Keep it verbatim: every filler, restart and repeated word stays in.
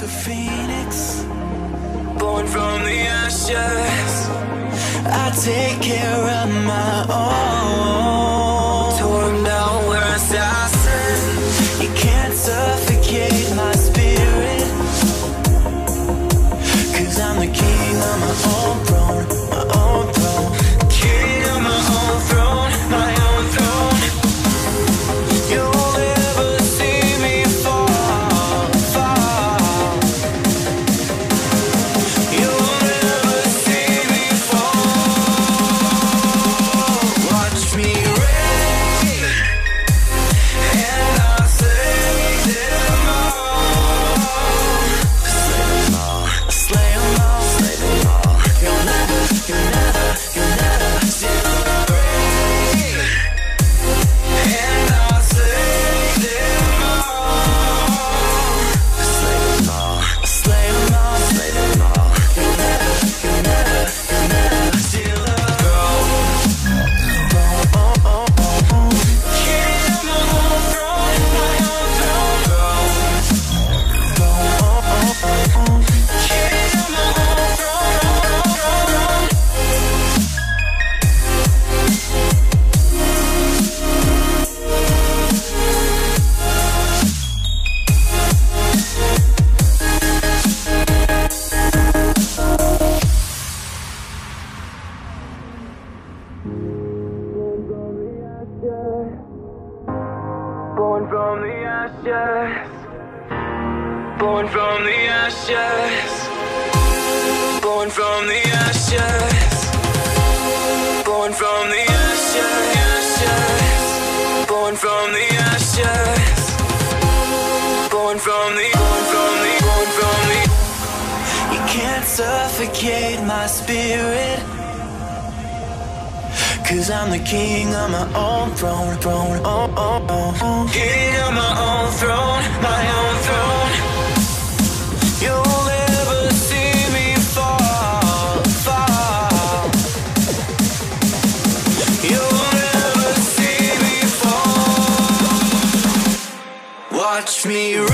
like a phoenix, born from the ashes. I take care of my own. Torn down where assassin, you can't suffocate my spirit. Cause I'm the king of my own throne, my own throne. King of my own throne, my own throne. You'll never see me fall, fall. You'll never see me fall. Watch me reign, and I'll slay them all. Slay them all, slay them all, slay them all. You'll never, you'll never, you'll never see me reign, and I'll slay them all. Slay them all, slay them all, slay them all. You'll never, you'll never, you'll never see love grow. Oh, oh, oh, oh. King of my own throne, my own throne grow. Oh, oh, oh, oh. King of my own throne. Born from the ashes, born from the ashes, born from the ashes, born from the ashes, born from the ashes, born from the, born from the, born from the. You can't suffocate my spirit. Cause I'm the king of my own throne, throne, oh, oh, oh, oh. King of my own throne, my own throne. You'll never see me fall, fall. You'll never see me fall. Watch me